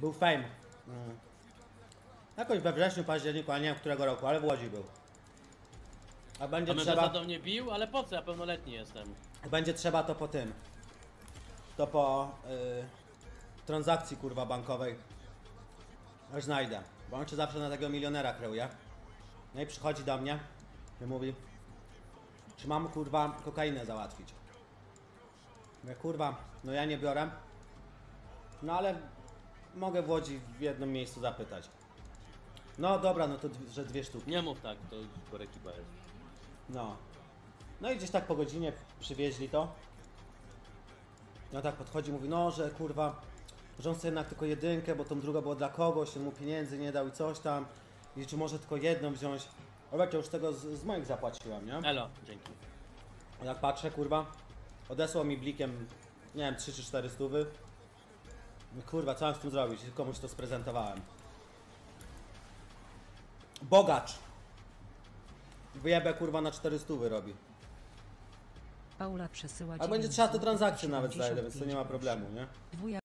Był fame. Jakoś we wrześniu, październiku, a nie wiem którego roku, ale w Łodzi był. A będzie trzeba... do mnie bił, ale po co? Ja pełnoletni jestem. Będzie trzeba to po tym. To po transakcji kurwa bankowej. Już znajdę. Bo on się zawsze na tego milionera kreuje. No i przychodzi do mnie i mówi, czy mam kurwa kokainę załatwić. Mówię, kurwa, no ja nie biorę. No ale mogę w Łodzi w jednym miejscu zapytać. No dobra, no to że 2 sztuki. Nie mów tak, to już ekipa jest. No. No i gdzieś tak po godzinie przywieźli to. No tak podchodzi, mówi, no że kurwa, że on chce jednak tylko jedynkę, bo tą drugą było dla kogoś, on mu pieniędzy nie dał i coś tam. I czy może tylko jedną wziąć. O, ja już tego z moich zapłaciłem, nie? Elo, dzięki. Jak patrzę, kurwa, odesłał mi blikiem, nie wiem, 3 czy 4 stówy. Kurwa, co mam z tym zrobić? Komuś to sprezentowałem. Bogacz! Wyjebę, kurwa, na 4 stówy robi. Paula przesyła. A będzie trzeba to transakcję nawet znajdę, więc to nie ma problemu, nie?